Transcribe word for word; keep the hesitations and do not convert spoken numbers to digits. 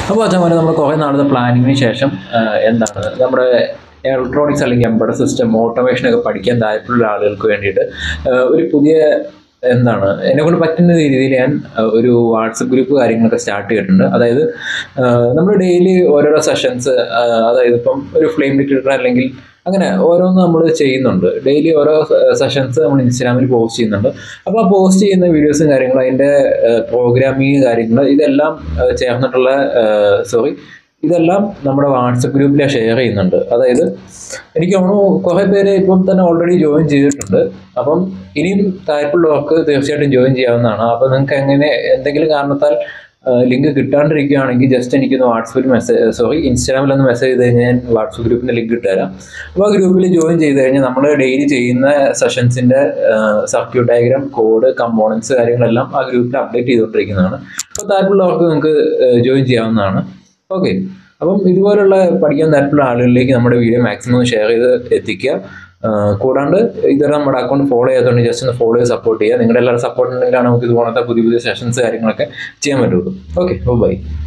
അപ്പോൾ അച്ഛന്മാരെ നമ്മൾ കുറേ നാളത്തെ പ്ലാനിങ്ങിന് ശേഷം എന്താണ് നമ്മുടെ ഇലക്ട്രോണിക്സ് അല്ലെങ്കിൽ എംബഡഡ് സിസ്റ്റം ഓട്ടോമേഷനൊക്കെ പഠിക്കാൻ താല്പര്യമുള്ള ആളുകൾക്ക് വേണ്ടിയിട്ട് ഒരു പുതിയ എന്താണ് എന്നെക്കൊണ്ട് പറ്റുന്ന രീതിയിൽ ഞാൻ ഒരു വാട്സപ്പ് ഗ്രൂപ്പ് കാര്യങ്ങളൊക്കെ സ്റ്റാർട്ട് ചെയ്തിട്ടുണ്ട്. അതായത് നമ്മൾ ഡെയിലി ഓരോരോ സെഷൻസ്, അതായത് ഇപ്പം ഒരു ഫ്ലെയിം ഡിറ്റക്ടർ അല്ലെങ്കിൽ അങ്ങനെ ഓരോന്ന് നമ്മൾ ചെയ്യുന്നുണ്ട്. ഡെയിലി ഓരോ സെഷൻസ് നമ്മൾ ഇൻസ്റ്റാഗ്രാമിൽ പോസ്റ്റ് ചെയ്യുന്നുണ്ട്. അപ്പോൾ ആ പോസ്റ്റ് ചെയ്യുന്ന വീഡിയോസും കാര്യങ്ങളും അതിൻ്റെ പ്രോഗ്രാമിങ് കാര്യങ്ങൾ ഇതെല്ലാം ചേർന്നിട്ടുള്ള സോറി ഇതെല്ലാം നമ്മുടെ വാട്സപ്പ് ഗ്രൂപ്പിൽ ഷെയർ ചെയ്യുന്നുണ്ട്. അതായത് എനിക്ക് തോന്നുന്നു കുറേ പേര് ഇപ്പം തന്നെ ഓൾറെഡി ജോയിൻ ചെയ്തിട്ടുണ്ട്. അപ്പം ഇനിയും താല്പര്യമുള്ളവർക്ക് തീർച്ചയായിട്ടും ജോയിൻ ചെയ്യാവുന്നതാണ്. അപ്പോൾ നിങ്ങൾക്ക് എങ്ങനെ എന്തെങ്കിലും കാരണത്താൽ ലിങ്ക് കിട്ടാണ്ടിരിക്കുകയാണെങ്കിൽ ജസ്റ്റ് എനിക്കൊന്ന് വാട്സപ്പിൽ മെസ്സേജ് സോറി ഇൻസ്റ്റാഗ്രാമിൽ ഒന്ന് മെസ്സേജ് ചെയ്ത് കഴിഞ്ഞാൽ ഞാൻ വാട്സപ്പ് ഗ്രൂപ്പിൻ്റെ ലിങ്ക് ഇട്ടുതരാം. അപ്പോൾ ആ ഗ്രൂപ്പിൽ ജോയിൻ ചെയ്ത് കഴിഞ്ഞാൽ നമ്മൾ ഡെയിലി ചെയ്യുന്ന സെഷൻസിൻ്റെ സർക്യൂട്ട് ഡയഗ്രാം, കോഡ്, കമ്പോണൻസ് കാര്യങ്ങളെല്ലാം ആ ഗ്രൂപ്പിൽ അപ്ഡേറ്റ് ചെയ്തുകൊണ്ടിരിക്കുന്നതാണ്. അപ്പോൾ താല്പര്യമുള്ളവർക്ക് നിങ്ങൾക്ക് ജോയിൻ ചെയ്യാവുന്നതാണ്. ഓക്കെ, അപ്പം ഇതുപോലുള്ള പഠിക്കാൻ താല്പര്യമുള്ള ആളുകളിലേക്ക് നമ്മുടെ വീഡിയോ മാക്സിമം ഷെയർ ചെയ്ത് എത്തിക്കുക. കൂടാണ്ട് ഇതുവരെ നമ്മുടെ അക്കൗണ്ട് ഫോളോ ചെയ്യാത്തതുകൊണ്ട് ജസ്റ്റ് ഒന്ന് ഫോളോ ചെയ്ത് സപ്പോർട്ട് ചെയ്യുക. നിങ്ങളുടെ എല്ലാവരും സപ്പോർട്ട് ഉണ്ടെങ്കിലാണ് നമുക്ക് ഇതുപോലത്തെ പുതിയ പുതിയ സെഷൻസ് കാര്യങ്ങളൊക്കെ ചെയ്യാൻ പറ്റുള്ളൂ. Okay, by.